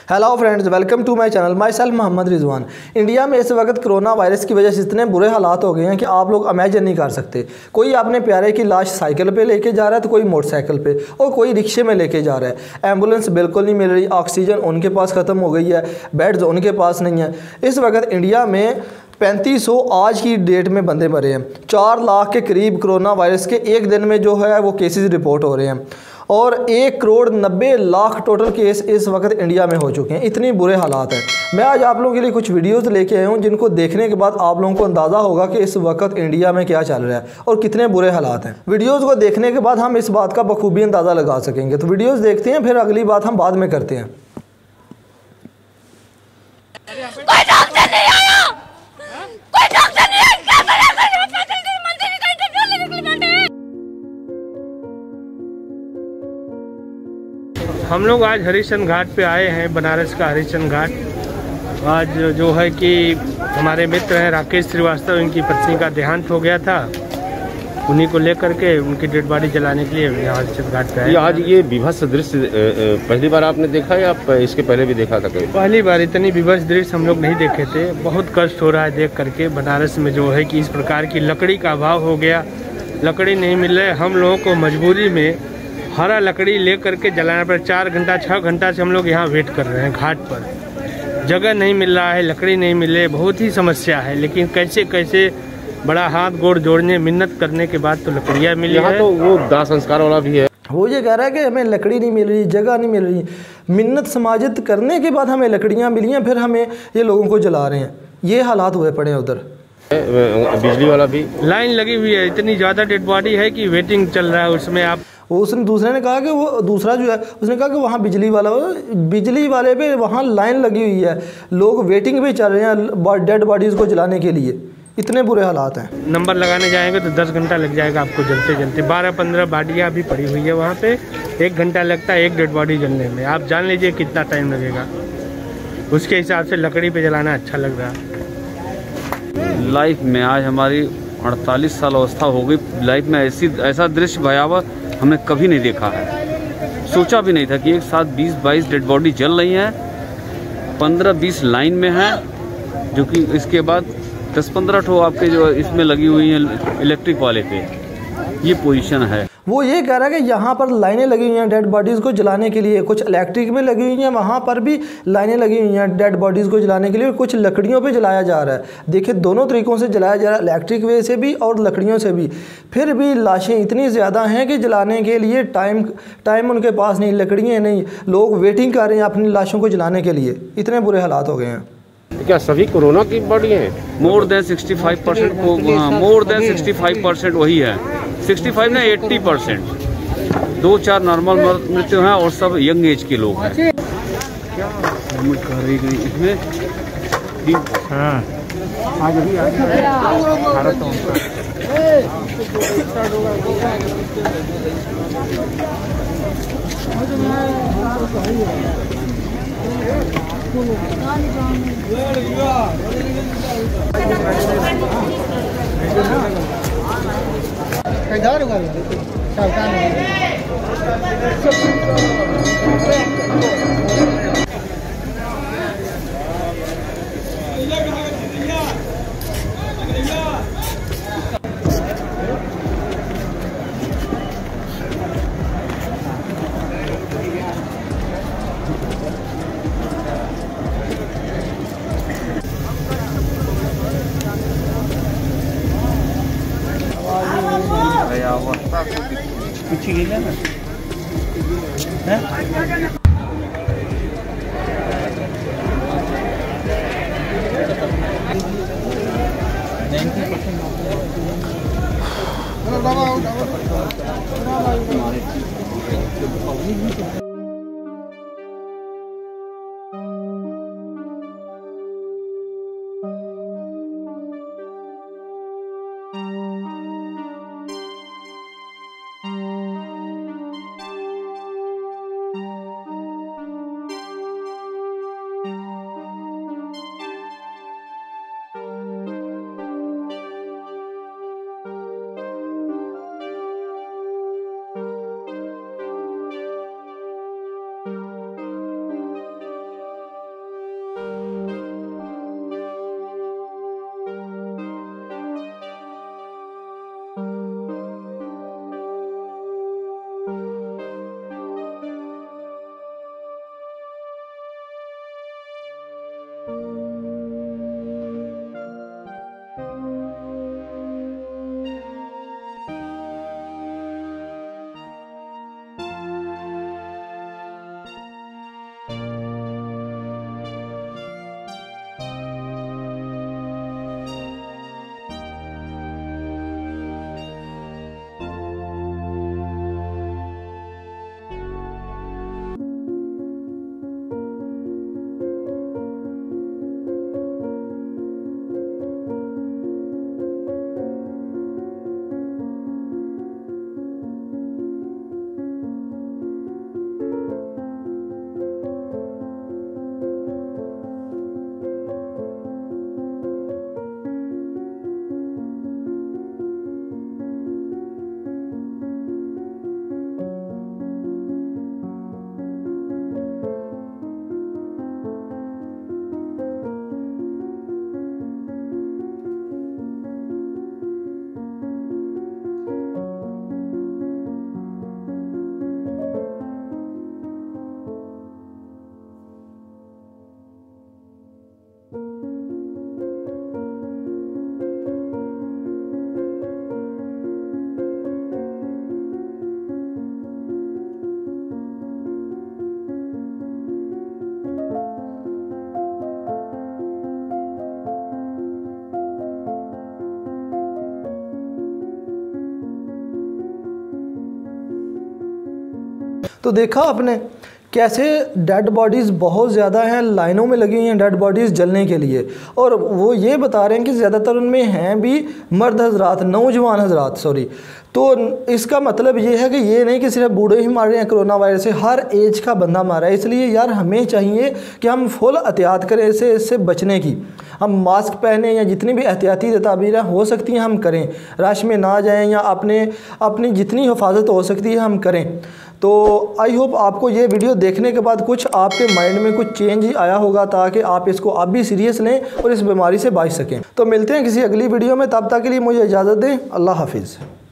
Hello friends, welcome to my channel. Myself Mohammad Rizwan. India में इस वक्त कोरोना वायरस की वजह से इतने बुरे हालात हो गए हैं कि आप लोग इमेजिन नहीं कर सकते। कोई अपने प्यारे की लाश साइकिल पे लेके जा रहा है तो कोई मोटरसाइकिल पे और कोई रिक्शे में लेके जा रहा है। एम्बुलेंस बिल्कुल नहीं मिल रही, ऑक्सीजन उनके पास ख़त्म हो गई है, बेड्स उनके पास नहीं है। इस वक्त इंडिया में 3500 आज की डेट में बंदे मरे हैं। 4 लाख के करीब कोरोना वायरस के एक दिन में जो है वो केसेस रिपोर्ट हो रहे हैं और 1,90,00,000 टोटल केस इस वक्त इंडिया में हो चुके हैं। इतनी बुरे हालात हैं। मैं आज आप लोगों के लिए कुछ वीडियोस लेके आया हूं जिनको देखने के बाद आप लोगों को अंदाज़ा होगा कि इस वक्त इंडिया में क्या चल रहा है और कितने बुरे हालात हैं। वीडियोस को देखने के बाद हम इस बात का बखूबी अंदाज़ा लगा सकेंगे। तो वीडियोज़ देखते हैं, फिर अगली बात हम बाद में करते हैं। हम लोग आज हरिश्चंद्र घाट पे आए हैं, बनारस का हरिश्चंद्र घाट। आज जो है कि हमारे मित्र हैं राकेश श्रीवास्तव, इनकी पत्नी का देहांत हो गया था। उन्हीं को लेकर के उनकी डेड बॉडी जलाने के लिए यहाँ हरिश्चंद्र घाट पे आए। आज ये विभत्स दृश्य पहली बार आपने देखा या इसके पहले भी देखा था कभी? पहली बार। इतनी विभत्स दृश्य हम लोग नहीं देखे थे। बहुत कष्ट हो रहा है देख करके। बनारस में जो है कि इस प्रकार की लकड़ी का अभाव हो गया, लकड़ी नहीं मिल रही। हम लोगों को मजबूरी में हरा लकड़ी ले करके जलाना पर 4 घंटा 6 घंटा से हम लोग यहाँ वेट कर रहे हैं घाट पर। जगह नहीं मिल रहा है, लकड़ी नहीं मिले, बहुत ही समस्या है। लेकिन कैसे कैसे बड़ा हाथ गोड़ जोड़ने मिन्नत करने के बाद तो लकड़ियाँ मिली है। तो वो दाह संस्कार वाला भी है। वो ये कह रहा है कि हमें लकड़ी नहीं मिल रही, जगह नहीं मिल रही। मिन्नत समाजित करने के बाद हमें लकड़ियाँ मिली हैं, फिर हमें ये लोगों को जला रहे हैं। ये हालात हुए पड़े हैं उधर। बिजली वाला भी लाइन लगी हुई है। इतनी ज़्यादा डेड बॉडी है कि वेटिंग चल रहा है उसमें। आप उसने दूसरे ने कहा कि वो दूसरा जो है उसने कहा कि वहाँ बिजली वाले पे वहाँ लाइन लगी हुई है, लोग वेटिंग पे चल रहे हैं डेड बॉडीज़ को जलाने के लिए। इतने बुरे हालात हैं। नंबर लगाने जाएंगे तो 10 घंटा लग जाएगा आपको जलते जलते। 12-15 बॉडियाँ भी पड़ी हुई है वहाँ पे। 1 घंटा लगता है एक डेड बॉडी जलने में। आप जान लीजिए कितना टाइम लगेगा। उसके हिसाब से लकड़ी पे जलाना अच्छा लग रहा है। लाइफ में आज हमारी 48 साल अवस्था हो गई। लाइफ में ऐसा दृश्य भयावह हमने कभी नहीं देखा है। सोचा भी नहीं था कि एक साथ 20-22 डेड बॉडी जल रही हैं। 15-20 लाइन में हैं, जो कि इसके बाद 10-15 ठो आपके जो इसमें लगी हुई हैं इलेक्ट्रिक वाले पे। ये पोजीशन है। वो ये कह रहा है कि यहाँ पर लाइनें लगी हुई हैं डेड बॉडीज़ को जलाने के लिए। कुछ इलेक्ट्रिक में लगी हुई हैं, वहाँ पर भी लाइनें लगी हुई हैं डेड बॉडीज़ को जलाने के लिए। कुछ लकड़ियों पे जलाया जा रहा है। देखिए, दोनों तरीक़ों से जलाया जा रहा है, इलेक्ट्रिक वे से भी और लकड़ियों से भी। फिर भी लाशें इतनी ज़्यादा हैं कि जलाने के लिए टाइम उनके पास नहीं, लकड़ियाँ नहीं। लोग वेटिंग कर रहे हैं अपनी लाशों को जलाने के लिए। इतने बुरे हालात हो गए हैं। क्या सभी कोरोना की बॉडी है? मोर देन 65% को, मोर देन 65% वही है। 65 ना 80%। 2-4 नॉर्मल मृत्यु हैं और सब यंग एज के लोग हैं। इसमें हाँ पीछे गया ना तो देखा आपने कैसे डेड बॉडीज़ बहुत ज़्यादा हैं, लाइनों में लगी हुई हैं डेड बॉडीज़ जलने के लिए। और वो ये बता रहे हैं कि ज़्यादातर उनमें हैं भी मर्द हजरात, नौजवान हजरात सॉरी। तो इसका मतलब ये है कि ये नहीं कि सिर्फ बूढ़े ही मार रहे हैं कोरोना वायरस से, हर एज का बंदा मारा है। इसलिए यार हमें चाहिए कि हम फुल एहतियात करें इससे बचने की। हम मास्क पहने या जितनी भी एहतियाती तदाबीरें हो सकती हैं हम करें, रश में ना जाएं या अपनी जितनी हिफाजत हो सकती है हम करें। तो आई होप आपको ये वीडियो देखने के बाद कुछ आपके माइंड में कुछ चेंज ही आया होगा, ताकि आप इसको आप भी सीरियस लें और इस बीमारी से बच सकें। तो मिलते हैं किसी अगली वीडियो में, तब तक के लिए मुझे इजाज़त दें। अल्लाह हाफिज़।